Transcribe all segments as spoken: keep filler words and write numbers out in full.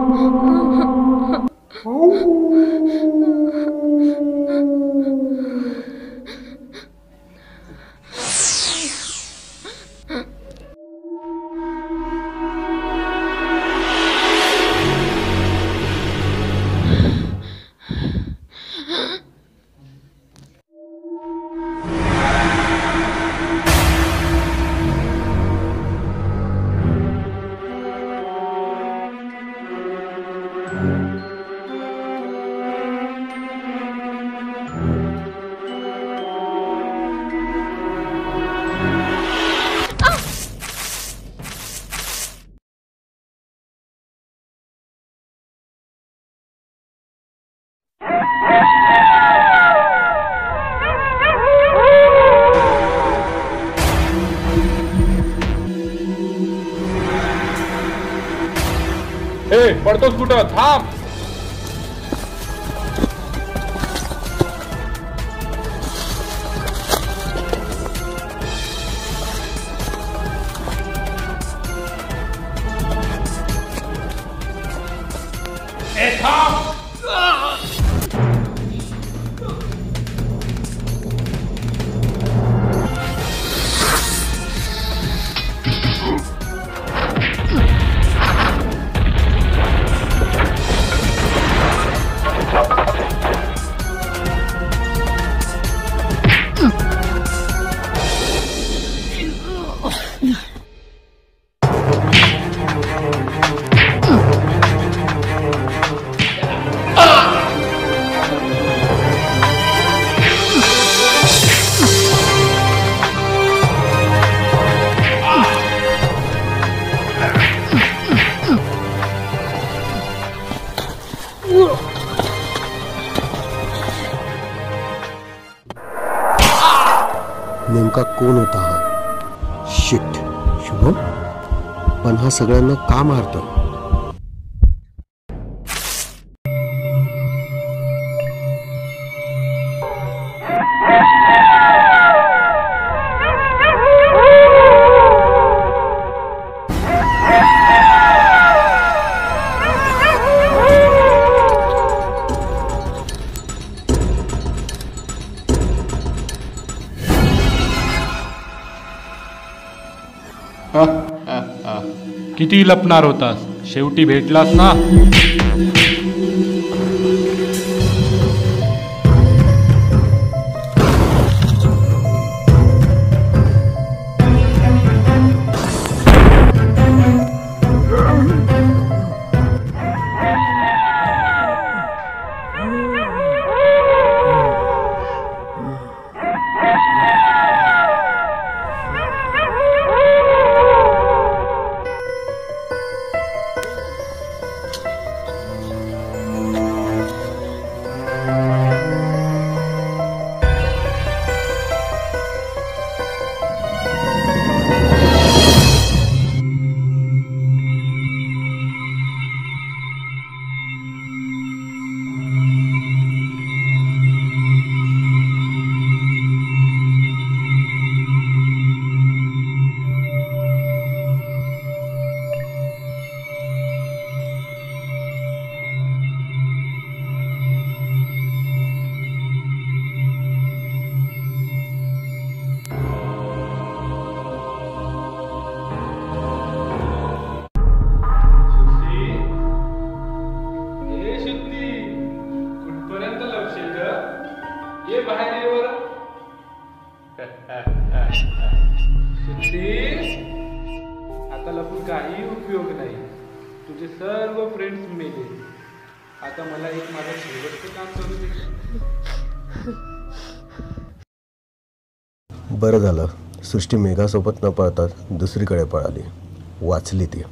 ए, पडतोस कुठं? थांब. ए, थांब. नेमका कोण होता हा? शिट. शुभम, पण हा सगळ्यांना का मारतो? किती लपणार होतास? शेवटी भेटलास ना. आता लपून काही उपयोग नाही. तुझे सर्व फ्रेंड्स मेले. आता मला एक माझं शेवटचं काम करू दे. बरं झालं, सृष्टी मेघासोबत न पळता दुसरीकडे पळाली. वाचली ती.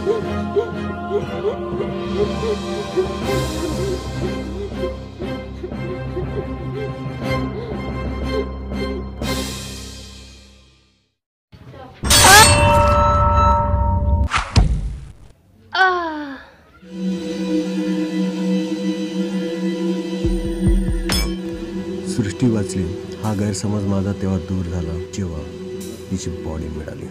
सृष्टी वाचली हा गैरसमज माझा तेव्हा दूर झाला जेव्हा तिची बॉडी मिळाली.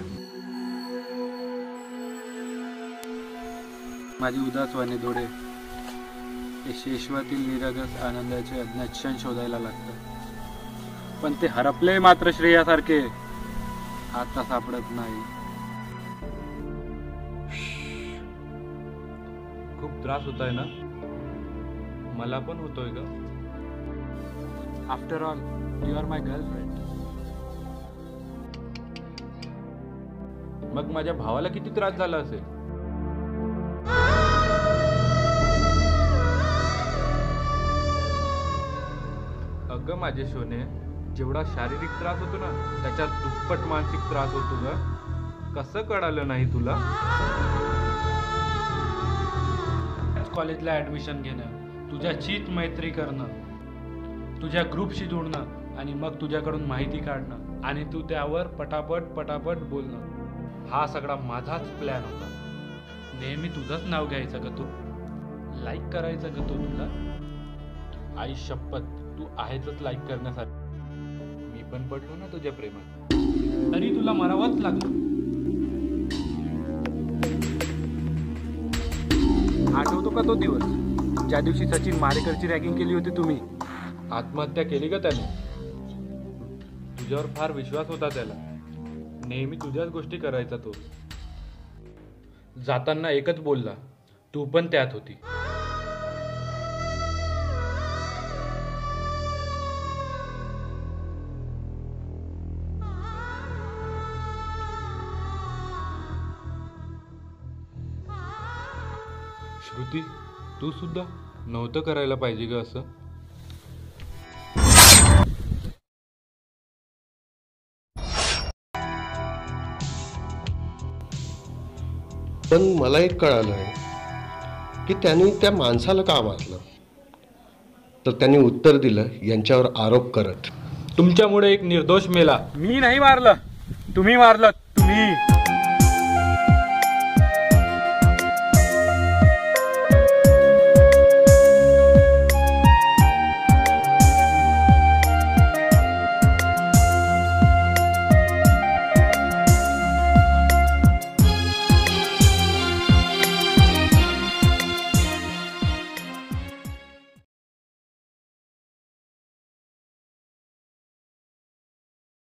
माझी उदासवाने डोळे हे शेषवातील निरागस आनंदाचे अज्ञात क्षण शोधायला लागतात, पण ते हरपले मात्र श्रेयासारखे आता सापडत नाही. खूप त्रास होतोय ना? मला पण होतोय ग. After all you are my girlfriend. मग माझ्या भावाला किती त्रास झाला असेल? अगं माझे सोने, जेवढा शारीरिक त्रास होतो ना त्याच्यात दुप्पट मानसिक त्रास होतो ग. कसं कळालं नाही तुला? कॉलेजला ऍडमिशन घेणं, तुझ्याचीच मैत्री करणं, तुझ्या ग्रुपशी जोडणं आणि मग तुझ्याकडून माहिती काढणं आणि तू त्यावर पटापट पटापट बोलणं, हा सगळा माझाच प्लॅन होता. नेहमी तुझंच नाव घ्यायचं ग तू, लाईक करायचं ग तो तुला. आई शपथ, तू आहेतच लाईक करण्यासाठी. मी पण पडलो ना तुझ्या प्रेमात, तरी तुला मरावंच लागलं. आठवतो का तो दिवस ज्या दिवशी सचिन मारेकरची रॅगिंग केली होती तुम्ही? आत्महत्या केली का त्याने? तुझ्यावर फार विश्वास होता त्याला, नेहमी तुझ्याच गोष्टी करायचा तो. जाताना एकच बोलला, तू पण त्यात होती. श्रुती, तू सुद्धा नव्हतं करायला पाहिजे ग असं. पण मला एक कळालं आहे की त्यांनी त्या माणसाला का मारलं. तर त्यांनी उत्तर दिलं यांच्यावर आरोप करत, तुमच्यामुळे एक निर्दोष मेला. मी नाही मारलं, तुम्ही मारलं, तुम्ही.